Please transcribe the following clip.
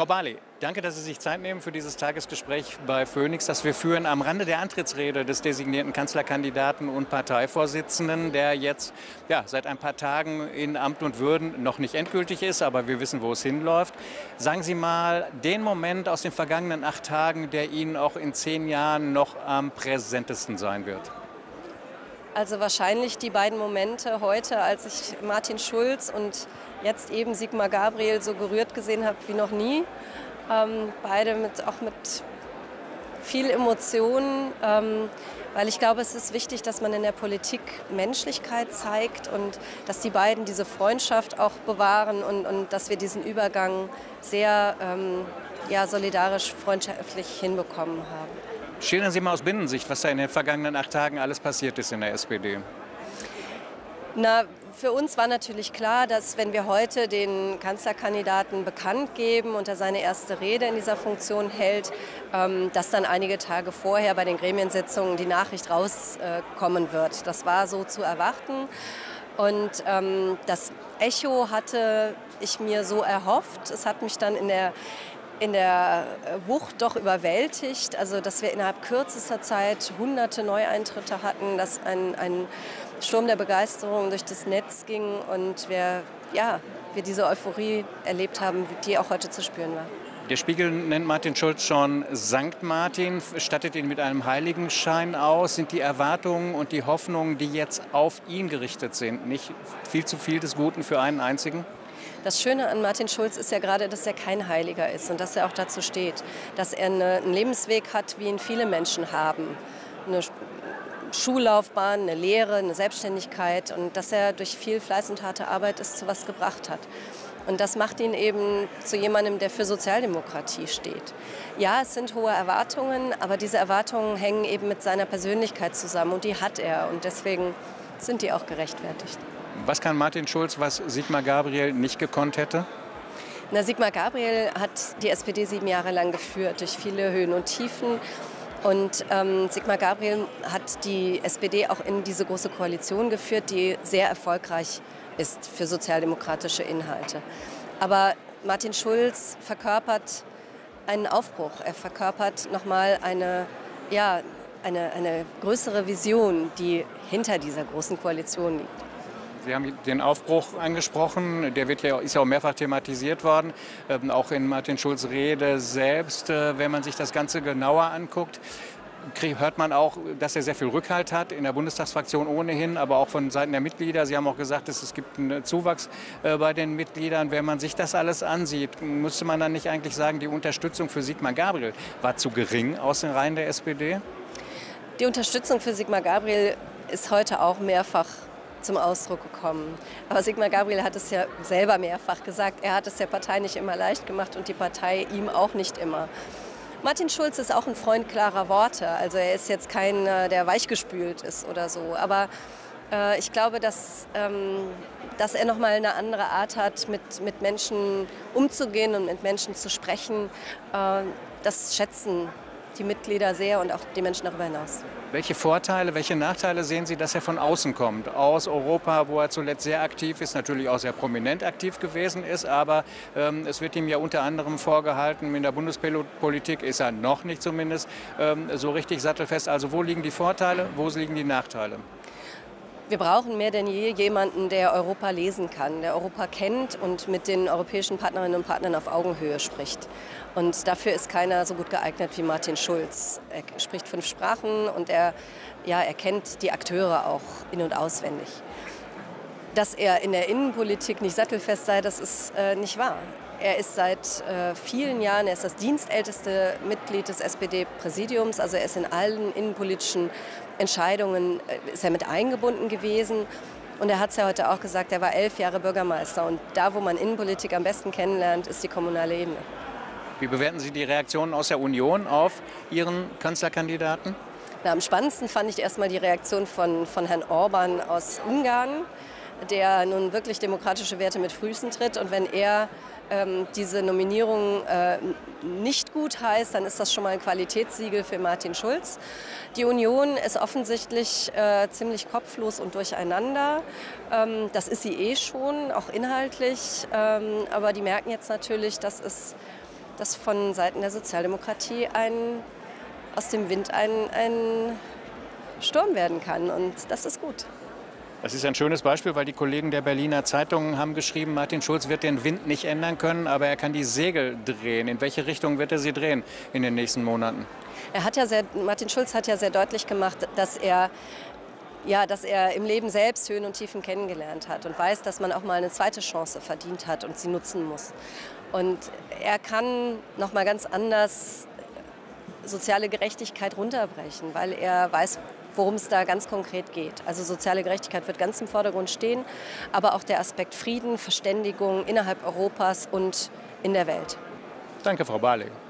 Frau Barley, danke, dass Sie sich Zeit nehmen für dieses Tagesgespräch bei Phoenix, das wir führen am Rande der Antrittsrede des designierten Kanzlerkandidaten und Parteivorsitzenden, der jetzt seit ein paar Tagen in Amt und Würden noch nicht endgültig ist, aber wir wissen, wo es hinläuft. Sagen Sie mal den Moment aus den vergangenen 8 Tagen, der Ihnen auch in 10 Jahren noch am präsentesten sein wird. Also wahrscheinlich die beiden Momente heute, als ich Martin Schulz und jetzt eben Sigmar Gabriel so gerührt gesehen habe wie noch nie. Beide auch mit viel Emotionen, weil ich glaube, es ist wichtig, dass man in der Politik Menschlichkeit zeigt und dass die beiden diese Freundschaft auch bewahren und dass wir diesen Übergang sehr solidarisch, freundschaftlich hinbekommen haben. Schildern Sie mal aus Binnensicht, was da in den vergangenen 8 Tagen alles passiert ist in der SPD. Na, für uns war natürlich klar, dass wenn wir heute den Kanzlerkandidaten bekannt geben und er seine erste Rede in dieser Funktion hält, dass dann einige Tage vorher bei den Gremiensitzungen die Nachricht rauskommen wird. Das war so zu erwarten. Und das Echo hatte ich mir so erhofft. Es hat mich dann in der Wucht doch überwältigt, also dass wir innerhalb kürzester Zeit hunderte Neueintritte hatten, dass ein Sturm der Begeisterung durch das Netz ging und wir diese Euphorie erlebt haben, die auch heute zu spüren war. Der Spiegel nennt Martin Schulz schon Sankt Martin, stattet ihn mit einem Heiligenschein aus. Sind die Erwartungen und die Hoffnungen, die jetzt auf ihn gerichtet sind, nicht viel zu viel des Guten für einen einzigen? Das Schöne an Martin Schulz ist ja gerade, dass er kein Heiliger ist und dass er auch dazu steht, dass er einen Lebensweg hat, wie ihn viele Menschen haben. Eine Schullaufbahn, eine Lehre, eine Selbstständigkeit und dass er durch viel Fleiß und harte Arbeit es zu was gebracht hat. Und das macht ihn eben zu jemandem, der für Sozialdemokratie steht. Ja, es sind hohe Erwartungen, aber diese Erwartungen hängen eben mit seiner Persönlichkeit zusammen und die hat er und deswegen sind die auch gerechtfertigt. Was kann Martin Schulz, was Sigmar Gabriel nicht gekonnt hätte? Na, Sigmar Gabriel hat die SPD 7 Jahre lang geführt, durch viele Höhen und Tiefen. Und Sigmar Gabriel hat die SPD auch in diese große Koalition geführt, die sehr erfolgreich ist für sozialdemokratische Inhalte. Aber Martin Schulz verkörpert einen Aufbruch. Er verkörpert nochmal eine größere Vision, die hinter dieser großen Koalition liegt. Sie haben den Aufbruch angesprochen, der ist ja auch mehrfach thematisiert worden, auch in Martin Schulz' Rede selbst. Wenn man sich das Ganze genauer anguckt, hört man auch, dass er sehr viel Rückhalt hat, in der Bundestagsfraktion ohnehin, aber auch von Seiten der Mitglieder. Sie haben auch gesagt, es gibt einen Zuwachs bei den Mitgliedern. Wenn man sich das alles ansieht, müsste man dann nicht eigentlich sagen, die Unterstützung für Sigmar Gabriel war zu gering aus den Reihen der SPD? Die Unterstützung für Sigmar Gabriel ist heute auch mehrfach zum Ausdruck gekommen. Aber Sigmar Gabriel hat es ja selber mehrfach gesagt, er hat es der Partei nicht immer leicht gemacht und die Partei ihm auch nicht immer. Martin Schulz ist auch ein Freund klarer Worte, also er ist jetzt kein, der weichgespült ist oder so, aber ich glaube, dass er noch mal eine andere Art hat, mit Menschen umzugehen und mit Menschen zu sprechen. Das schätzen die Mitglieder sehr und auch die Menschen darüber hinaus. Welche Vorteile, welche Nachteile sehen Sie, dass er von außen kommt? Aus Europa, wo er zuletzt sehr aktiv ist, natürlich auch sehr prominent aktiv gewesen ist, aber es wird ihm ja unter anderem vorgehalten, in der Bundespolitik ist er noch nicht zumindest so richtig sattelfest. Also wo liegen die Vorteile, wo liegen die Nachteile? Wir brauchen mehr denn je jemanden, der Europa lesen kann, der Europa kennt und mit den europäischen Partnerinnen und Partnern auf Augenhöhe spricht. Und dafür ist keiner so gut geeignet wie Martin Schulz. Er spricht 5 Sprachen und er kennt die Akteure auch in- und auswendig. Dass er in der Innenpolitik nicht sattelfest sei, das ist nicht wahr. Er ist seit vielen Jahren, er ist das dienstälteste Mitglied des SPD-Präsidiums, also er ist in allen innenpolitischen Entscheidungen ist er mit eingebunden gewesen. Und er hat es ja heute auch gesagt, er war 11 Jahre Bürgermeister. Und da, wo man Innenpolitik am besten kennenlernt, ist die kommunale Ebene. Wie bewerten Sie die Reaktionen aus der Union auf Ihren Kanzlerkandidaten? Na, am spannendsten fand ich erstmal die Reaktion von Herrn Orban aus Ungarn, der nun wirklich demokratische Werte mit Füßen tritt. Und wenn er diese Nominierung nicht gut heißt, dann ist das schon mal ein Qualitätssiegel für Martin Schulz. Die Union ist offensichtlich ziemlich kopflos und durcheinander. Das ist sie eh schon, auch inhaltlich. Aber die merken jetzt natürlich, dass es dass von Seiten der Sozialdemokratie aus dem Wind ein Sturm werden kann. Und das ist gut. Das ist ein schönes Beispiel, weil die Kollegen der Berliner Zeitung haben geschrieben, Martin Schulz wird den Wind nicht ändern können, aber er kann die Segel drehen. In welche Richtung wird er sie drehen in den nächsten Monaten? Martin Schulz hat ja sehr deutlich gemacht, dass er im Leben selbst Höhen und Tiefen kennengelernt hat und weiß, dass man auch mal eine zweite Chance verdient hat und sie nutzen muss. Und er kann noch mal ganz anders soziale Gerechtigkeit runterbrechen, weil er weiß, worum es da ganz konkret geht. Also soziale Gerechtigkeit wird ganz im Vordergrund stehen, aber auch der Aspekt Frieden, Verständigung innerhalb Europas und in der Welt. Danke, Frau Barley.